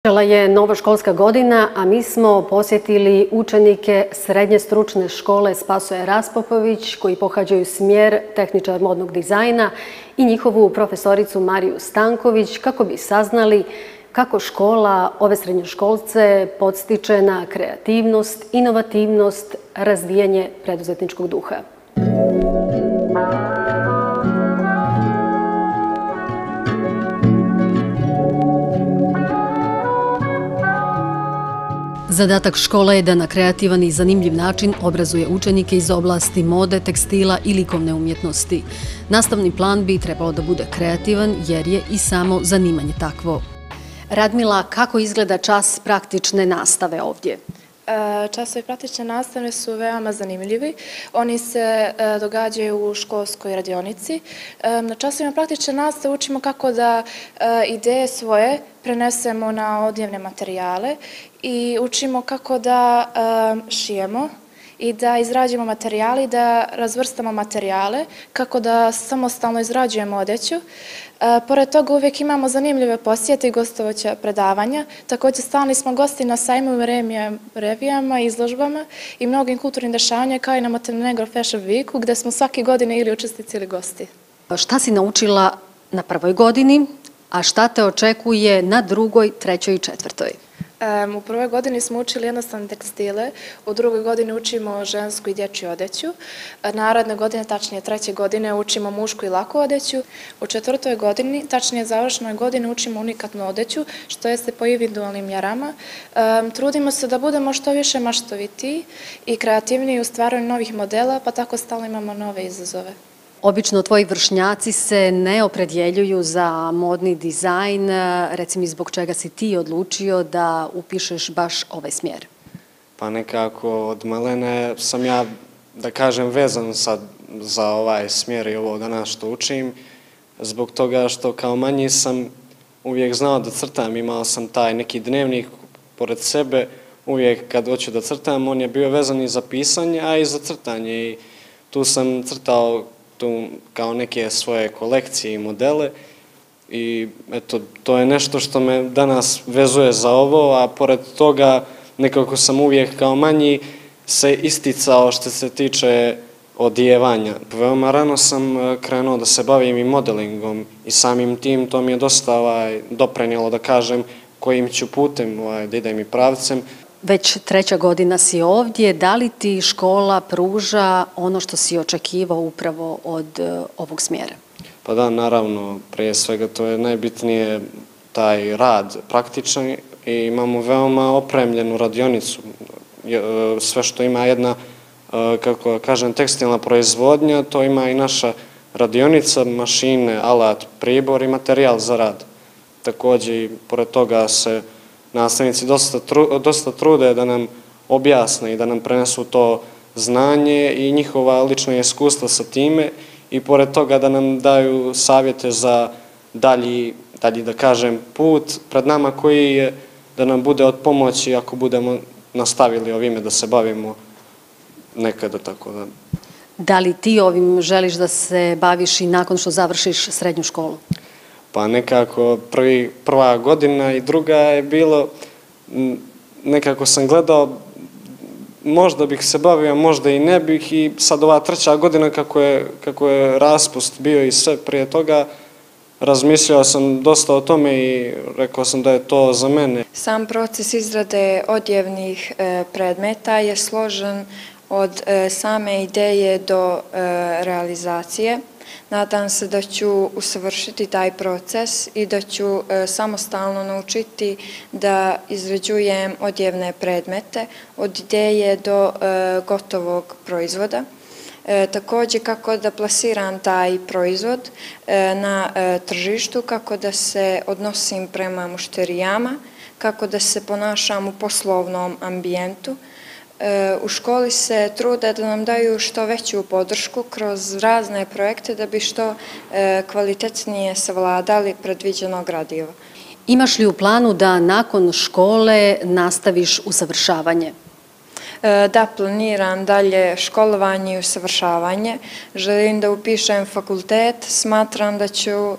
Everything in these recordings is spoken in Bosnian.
Počela je nova školska godina, a mi smo posjetili učenike Srednje stručne škole Spasoje Raspopović koji pohađaju smjer tehničar modnog dizajna i njihovu profesoricu Mariju Stanković kako bi saznali kako škola ove srednjoškolce podstiče na kreativnost, inovativnost, razvijanje preduzetničkog duha. Zadatak škole je da na kreativan i zanimljiv način obrazuje učenike iz oblasti mode, tekstila i likovne umjetnosti. Nastavni plan bi trebalo da bude kreativan jer je i samo zanimanje takvo. Radmila, kako izgleda čas praktične nastave ovdje? Časovi praktične nastave su veoma zanimljivi. Oni se događaju u školskoj radionici. Na časovima praktične nastave učimo kako da ideje svoje prenesemo na odjevne materijale i učimo kako da šijemo i da izrađujemo materijale i da razvrstamo materijale, kako da samostalno izrađujemo odeću. Pored toga uvijek imamo zanimljive posjete i gostovoća predavanja. Također stalni smo gosti na sajmu, revijama, izložbama i mnogim kulturnim dešavanjima kao i na Montenegro Fashion Weeku gdje smo svake godine ili učesnici ili gosti. Šta si naučila na prvoj godini, a šta te očekuje na drugoj, trećoj i četvrtoj? U prvoj godini smo učili jednostavne tekstile, u drugoj godini učimo žensku i dječju odeću, naredne godine, tačnije treće godine, učimo mušku i laku odeću, u četvrtoj godini, tačnije završnoj godini, učimo unikatnu odeću, što jeste po individualnim mjerama. Trudimo se da budemo što više maštovitiji i kreativniji u stvaranju novih modela, pa tako stalno imamo nove izazove. Obično tvoji vršnjaci se ne opredjeljuju za modni dizajn, reci mi zbog čega si ti odlučio da upišeš baš ovaj smjer? Pa nekako od malene sam ja, da kažem, vezan sad za ovaj smjer i ovo danas što učim, zbog toga što kao manji sam uvijek znao da crtam, imao sam taj neki dnevnik pored sebe, uvijek kad hoću da crtam, on je bio vezan i za pisanje, a i za crtanje i tu sam crtao kao neke svoje kolekcije i modele i eto, to je nešto što me danas vezuje za ovo, a pored toga nekako sam uvijek kao manji se isticao što se tiče odijevanja. Veoma rano sam krenuo da se bavim i modelingom i samim tim to mi je dosta doprinijelo da kažem kojim ću putem da idem i pravcem. Već treća godina si ovdje, da li ti škola pruža ono što si očekivao upravo od ovog smjera? Pa da, naravno, prije svega to je najbitnije taj rad praktičan i imamo veoma opremljenu radionicu. Sve što ima jedna, kako kažem, tekstilna proizvodnja, to ima i naša radionica, mašine, alat, pribor i materijal za rad. Također i pored toga se nastavnici dosta trude da nam objasne i da nam prenesu to znanje i njihova lična iskustva sa time i pored toga da nam daju savjete za dalji, da kažem, put pred nama koji je da nam bude od pomoći ako budemo nastavili ovime da se bavimo nekada tako da. Da li ti ovim želiš da se baviš i nakon što završiš srednju školu? Pa nekako prva godina i druga je bilo, nekako sam gledao, možda bih se bavio, možda i ne bih i sad ova treća godina kako je raspust bio i sve prije toga, razmišljao sam dosta o tome i rekao sam da je to za mene. Sam proces izrade odjevnih predmeta je složen od same ideje do realizacije. Nadam se da ću usavršiti taj proces i da ću samostalno naučiti da izrađujem odjevne predmete od ideje do gotovog proizvoda. Također kako da plasiram taj proizvod na tržištu, kako da se odnosim prema mušterijama, kako da se ponašam u poslovnom ambijentu. U školi se trude da nam daju što veću podršku kroz razne projekte da bi što kvalitetnije savladali predviđeno gradivo. Imaš li u planu da nakon škole nastaviš usavršavanje? Da, planiram dalje školovanje i usavršavanje. Želim da upišem fakultet. Smatram da ću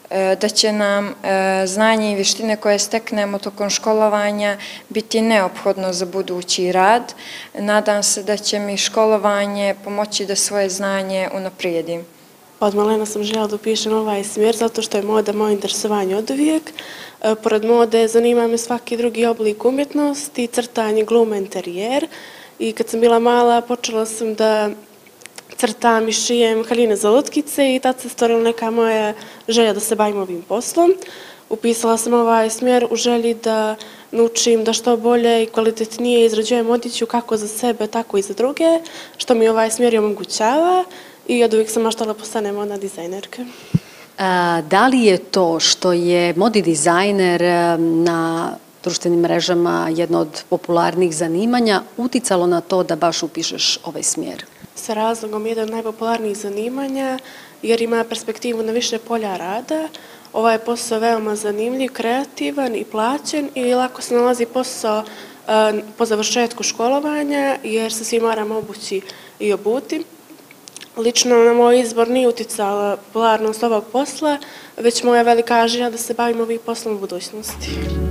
da će nam znanje i vještine koje steknemo tokom školovanja biti neophodno za budući rad. Nadam se da će mi školovanje pomoći da svoje znanje unaprijedim. Od malena sam željela da upišem ovaj smjer zato što je moda moje interesovanje od uvijek. Pored mode zanima me svaki drugi oblik umjetnosti, crtanje, glume, interijer. I kad sam bila mala počela sam da crtam i šijem haljine za lutkice i tad se stvorila neka moja želja da se bavim ovim poslom. Upisala sam ovaj smjer u želji da naučim da što bolje i kvalitetnije izrađujem odjeću kako za sebe, tako i za druge, što mi ovaj smjer i omogućava. I od uvijek sam maštala postane modna dizajnerka. Da li je to što je modni dizajner na društvenim mrežama jedno od popularnih zanimanja uticalo na to da baš upišeš ovaj smjer? Sa razlogom jedan od najpopularnijih zanimanja jer ima perspektivu na više polja rada. Ovaj je posao veoma zanimljiv, kreativan i plaćen i lako se nalazi posao po završetku školovanja jer se svi moramo obući i obuti. Lično na moj izbor nije uticala popularnost ovog posla, već moja velika želja da se bavim ovim poslom u budućnosti.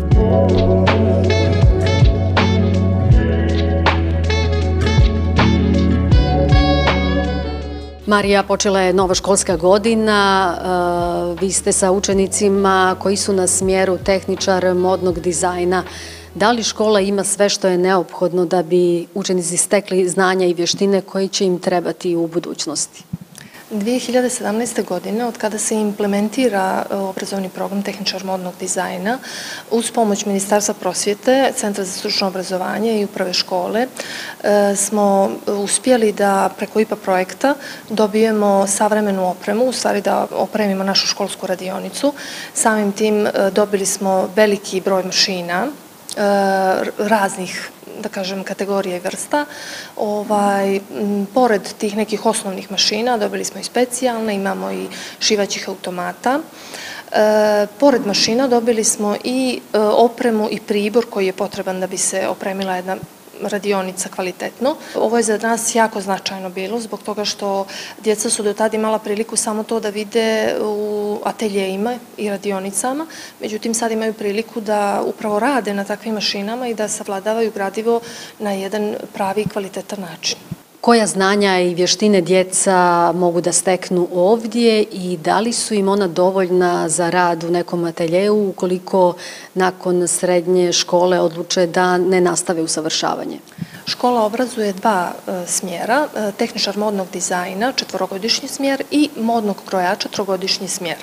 Marija, počela je nova školska godina, vi ste sa učenicima koji su na smjeru tehničar modnog dizajna. Da li škola ima sve što je neophodno da bi učenici stekli znanja i vještine koji će im trebati u budućnosti? 2017. godine, od kada se implementira obrazovni program tehničar modnog dizajna, uz pomoć Ministarstva prosvjete, Centra za stručno obrazovanje i uprave škole, smo uspjeli da preko IPA projekta dobijemo savremenu opremu, u stvari da opremimo našu školsku radionicu. Samim tim dobili smo veliki broj mašina, raznih, da kažem, kategorija i vrsta. Pored tih nekih osnovnih mašina dobili smo i specijalne, imamo i šivaćih automata. Pored mašina dobili smo i opremu i pribor koji je potreban da bi se opremila jedna radionica kvalitetno. Ovo je za nas jako značajno bilo zbog toga što djeca su do tada imala priliku samo to da vide u ateljejima i radionicama, međutim sad imaju priliku da upravo rade na takvim mašinama i da savladavaju gradivo na jedan pravi i kvalitetan način. Koja znanja i vještine djeca mogu da steknu ovdje i da li su im ona dovoljna za rad u nekom ateljeju ukoliko nakon srednje škole odluče da ne nastave usavršavanje? Škola obrazuje dva smjera, tehničar modnog dizajna, 4-godišnji smjer i modnog krojača, 3-godišnji smjer.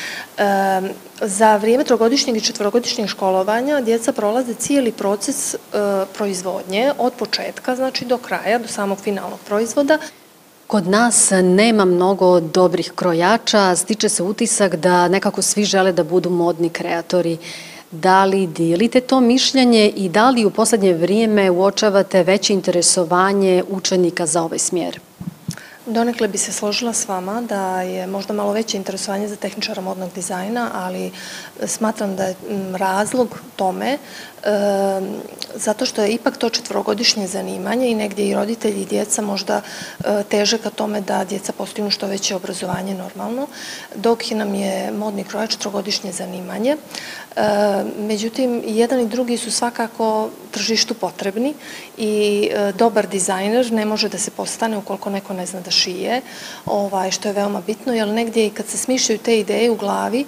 Za vrijeme 3-godišnjeg i 4-godišnjeg školovanja djeca prolaze cijeli proces proizvodnje od početka, znači do kraja, do samog finalnog proizvoda. Kod nas nema mnogo dobrih krojača, stiče se utisak da nekako svi žele da budu modni kreatori. Da li dijelite to mišljenje i da li u posljednje vrijeme uočavate veće interesovanje učenika za ovaj smjer? Donekle bi se složila s vama da je možda malo veće interesovanje za tehničara modnog dizajna, ali smatram da je razlog tome zato što je ipak to 4-godišnje zanimanje i negdje i roditelji i djeca možda teže ka tome da djeca postignu što veće obrazovanje normalno, dok nam je modni krojač 3-godišnje zanimanje. Međutim, jedan i drugi su svakako tržištu potrebni i dobar dizajner ne može da se postane ukoliko neko ne zna da šije, što je veoma bitno, jer negdje i kad se smišljaju te ideje u glavi,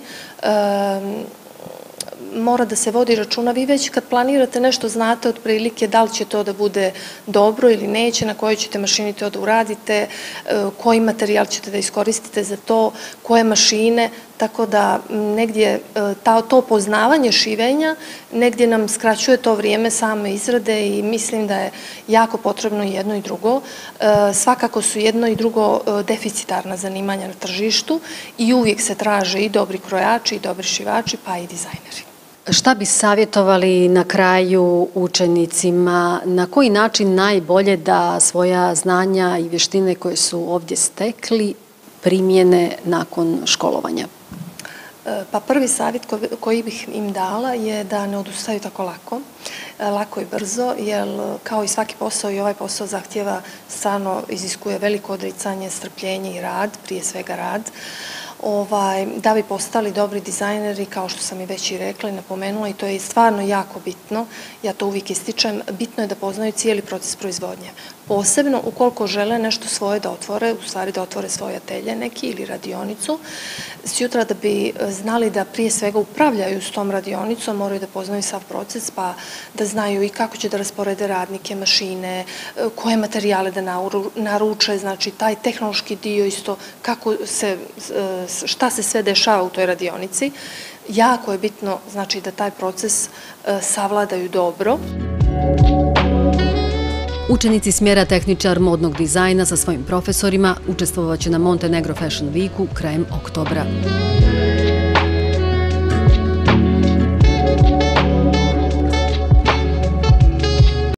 mora da se vodi računa. Vi već kad planirate nešto znate otprilike da li će to da bude dobro ili neće, na kojoj ćete mašini to da uradite, koji materijal ćete da iskoristite za to, koje mašine, tako da negdje to poznavanje šivenja negdje nam skraćuje to vrijeme same izrade i mislim da je jako potrebno jedno i drugo. Svakako su jedno i drugo deficitarna zanimanja na tržištu i uvijek se traže i dobri krojači i dobri šivači pa i dizajneri. Šta bi savjetovali na kraju učenicima? Na koji način najbolje da svoja znanja i vještine koje su ovdje stekli primjene nakon školovanja? Pa prvi savjet koji bih im dala je da ne odustaju tako lako i brzo, jer kao i svaki posao i ovaj posao zahtjeva, stvarno iziskuje veliko odricanje, strpljenje i rad, prije svega rad. da bi postali dobri dizajneri, kao što sam i već i rekla i napomenula, i to je stvarno jako bitno, ja to uvijek ističem, bitno je da poznaju cijeli proces proizvodnje. Posebno ukoliko žele nešto svoje da otvore, u stvari da otvore svoj atelje neki ili radionicu, sutra da bi znali da prije svega upravljaju s tom radionicom, moraju da poznaju sav proces, pa da znaju i kako će da rasporede radnike, mašine, koje materijale da naruče, znači taj tehnološki dio isto, šta se sve dešava u toj radionici. Jako je bitno, znači, da taj proces savladaju dobro. Učenici smjera tehničar modnog dizajna sa svojim profesorima učestvovaće na Montenegro Fashion Weeku krajem oktobra.